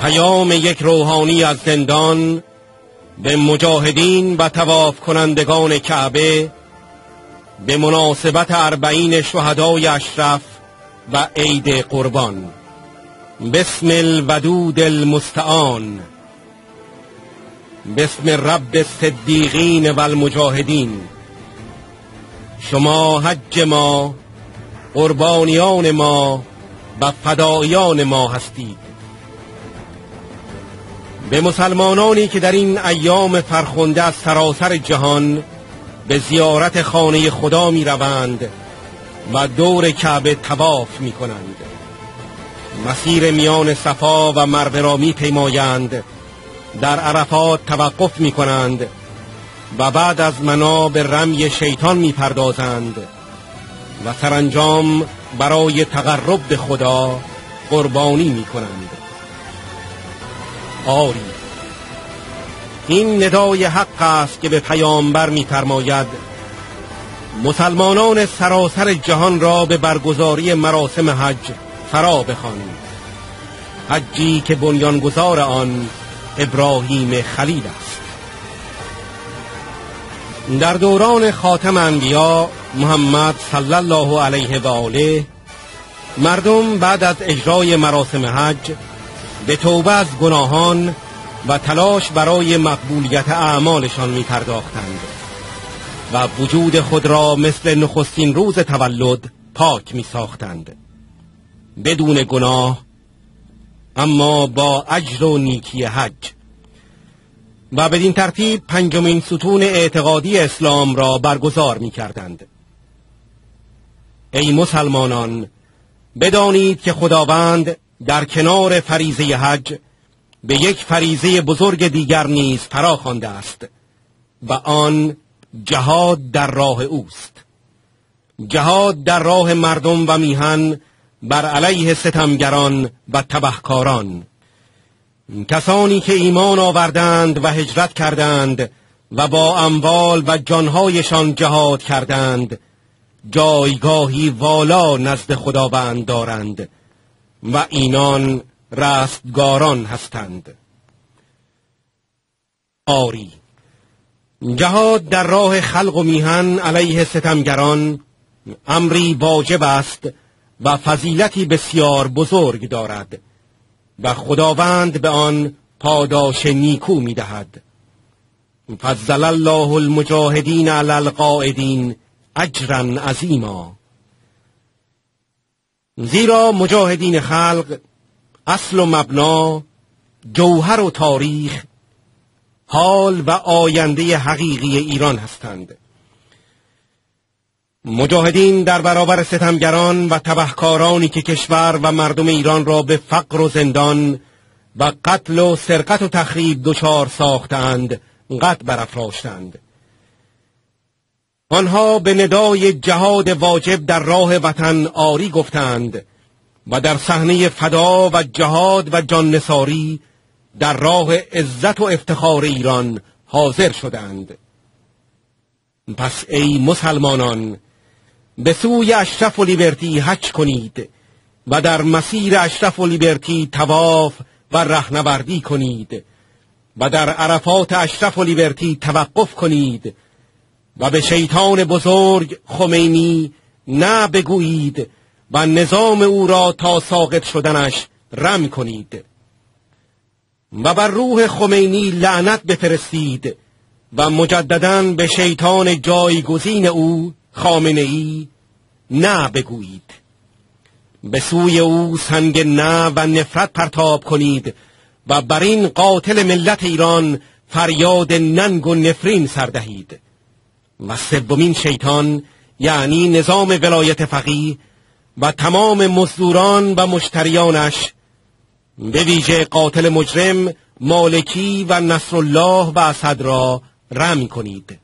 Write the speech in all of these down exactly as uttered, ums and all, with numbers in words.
پیام یک روحانی از زندان به مجاهدین و طواف کنندگان کعبه به مناسبت اربعین شهدای اشرف و عید قربان. بسم الودود المستعان، بسم رب الصدیقین و المجاهدین. شما حج ما، قربانیان ما و فدایان ما هستید. به مسلمانانی که در این ایام فرخنده از سراسر جهان به زیارت خانه خدا می روند و دور کعبه طواف می کنند، مسیر میان صفا و مروه را می پیمایند، در عرفات توقف می کنند و بعد از منا به رمی شیطان می پردازند و سرانجام برای تقرب به خدا قربانی می کنند. آری، این ندای حق است که به پیامبر می فرماید مسلمانان سراسر جهان را به برگزاری مراسم حج فرا بخوانید، حجی که بنیانگذار آن ابراهیم خلیل است. در دوران خاتم انبیا محمد صلی الله علیه و آله، مردم بعد از اجرای مراسم حج به توبه از گناهان و تلاش برای مقبولیت اعمالشان می پرداختند و وجود خود را مثل نخستین روز تولد پاک می ساختند، بدون گناه اما با اجر و نیکی حج، و بدین ترتیب پنجمین ستون اعتقادی اسلام را برگزار می کردند. ای مسلمانان، بدانید که خداوند در کنار فریضه حج به یک فریضه بزرگ دیگر نیز فرا خوانده است و آن جهاد در راه اوست. جهاد در راه مردم و میهن بر علیه ستمگران و تبهکاران، کسانی که ایمان آوردند و هجرت کردند و با اموال و جانهایشان جهاد کردند، جایگاهی والا نزد خداوند دارند و اینان رستگاران هستند. آری، جهاد در راه خلق و میهن علیه ستمگران امری واجب است و فضیلتی بسیار بزرگ دارد و خداوند به آن پاداش نیکو می‌دهد. فضل الله المجاهدین علی القاعدین اجرا عظیما. زیرا مجاهدین خلق اصل و مبنا، جوهر و تاریخ، حال و آینده حقیقی ایران هستند. مجاهدین در برابر ستمگران و تبهکارانی که کشور و مردم ایران را به فقر و زندان و قتل و سرقت و تخریب دچار ساختند قد برافراشتند. آنها به ندای جهاد واجب در راه وطن آری گفتند و در صحنه فدا و جهاد و جاننثاری در راه عزت و افتخار ایران حاضر شدند. پس ای مسلمانان، به سوی اشرف و لیبرتی حج کنید و در مسیر اشرف و لیبرتی طواف و رهنوردی کنید و در عرفات اشرف و لیبرتی توقف کنید و به شیطان بزرگ خمینی نه بگویید و نظام او را تا ساقط شدنش رم کنید و بر روح خمینی لعنت بفرستید و مجدداً به شیطان جایگزین او خامنه‌ای نه بگویید. به سوی او سنگ نه و نفرت پرتاب کنید و بر این قاتل ملت ایران فریاد ننگ و نفرین سردهید. و سومین شیطان یعنی نظام ولایت فقیه و تمام مزدوران و مشتریانش، به ویژه قاتل مجرم مالکی و نصرالله و اسد را رم کنید.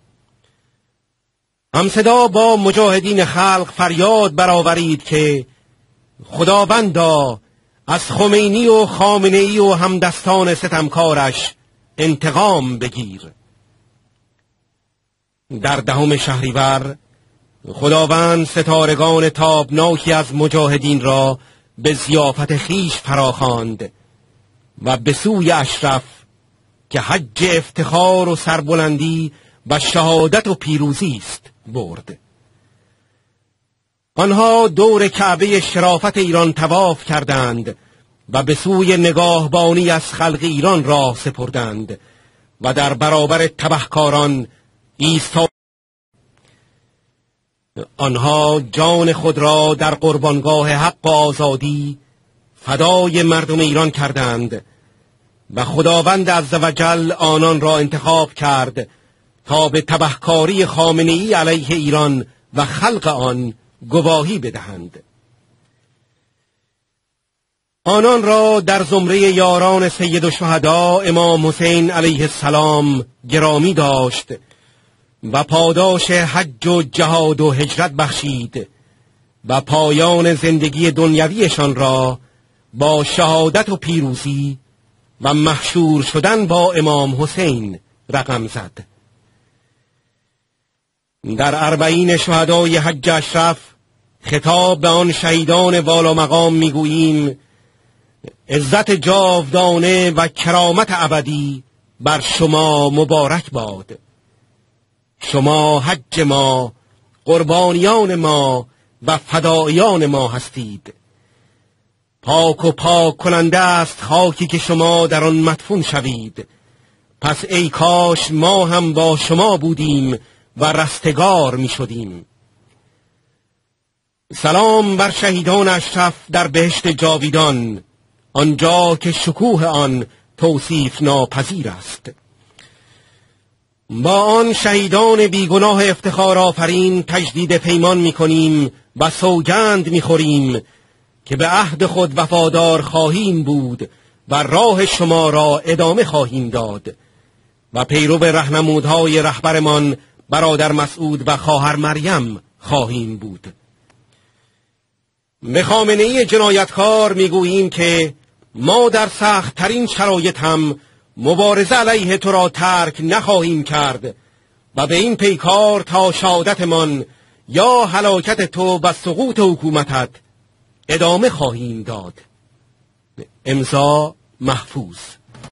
همصدا با مجاهدین خلق فریاد برآورید که خداوندا از خمینی و خامنه‌ای و همدستان ستمکارش انتقام بگیر. در دهم شهریور خداوند ستارگان تابناکی از مجاهدین را به ضیافت خیش فراخواند و به سوی اشرف که حج افتخار و سربلندی و شهادت و پیروزی است برد. آنها دور کعبه شرافت ایران طواف کردند و به سوی نگاهبانی از خلق ایران راه سپردند و در برابر تبهکاران ایستادند. آنها جان خود را در قربانگاه حق و آزادی فدای مردم ایران کردند و خداوند عزوجل آنان را انتخاب کرد تا به تبهکاری خامنه‌ای علیه ایران و خلق آن گواهی بدهند. آنان را در زمره یاران سید الشهدا امام حسین علیه السلام گرامی داشت و پاداش حج و جهاد و هجرت بخشید و پایان زندگی دنیویشان را با شهادت و پیروزی و محشور شدن با امام حسین رقم زد. در اربعین شهدای حج اشرف خطاب به آن شهیدان والا مقام میگوییم: عزت جاودانه و کرامت ابدی بر شما مبارک باد. شما حج ما، قربانیان ما و فدایان ما هستید. پاک و پاک کننده است خاکی که شما در آن مدفون شوید. پس ای کاش ما هم با شما بودیم و رستگار می شدیم. سلام بر شهیدان اشرف در بهشت جاویدان، آنجا که شکوه آن توصیف ناپذیر است. با آن شهیدان بیگناه افتخار آفرین تجدید پیمان می کنیم و سوگند می خوریم که به عهد خود وفادار خواهیم بود و راه شما را ادامه خواهیم داد و پیرو راهنمودهای رهبرمان برادر مسعود و خواهر مریم خواهیم بود. به خامنه‌ای جنایتکار میگوییم که ما در سخت ترین شرایط هم مبارزه علیه تو را ترک نخواهیم کرد و به این پیکار تا شهادتمان یا هلاکت تو و سقوط حکومتت ادامه خواهیم داد. امضا محفوظ.